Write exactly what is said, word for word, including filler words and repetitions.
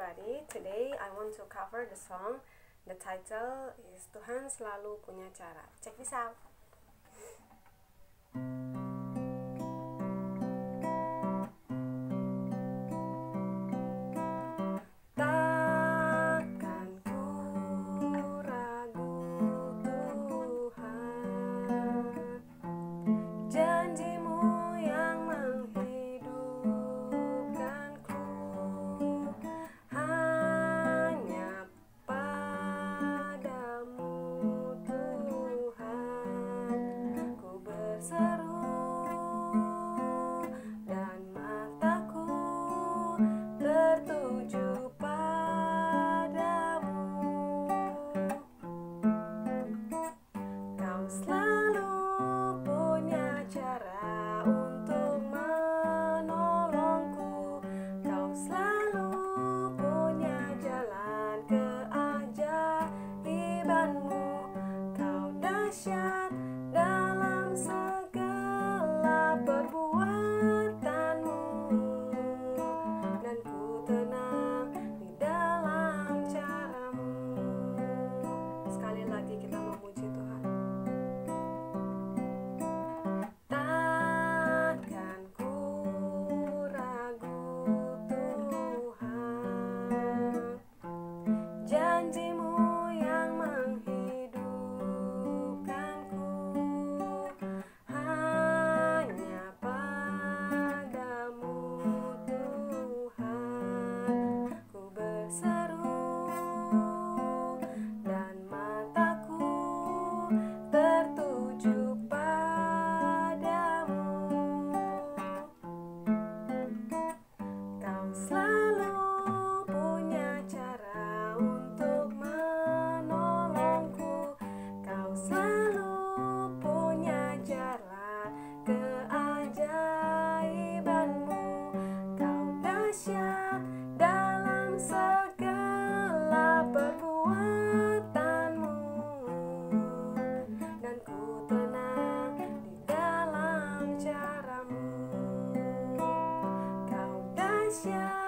everybody. Today I want to cover the song. The title is Tuhan Selalu Punya Cara. Check this out. Takkan ku ragu Tuhan, janjimu yang menghidupkanku, hanya padamu Tuhan ku berseru, dan mataku tertuju padamu. Kau selalu punya cara untuk menolongku. Kau selalu punya jalan keajaibanmu. Kau dahsyat dalam segala perbuatanmu, dan ku tenang di dalam caramu. Sekali lagi kita memuji Tuhan. Takkan ku ragu Tuhan, janjimu yang menghidupkanku, hanya padamu Tuhan ku berseru, dan mataku tertuju padamu. Kau selalu punya cara untuk menolongku. Kau selalu punya jalan keajaibanmu. Kau dahsyat dalam segala perbuatanmu, dan ku tenang di dalam caramu. Kau dahsyat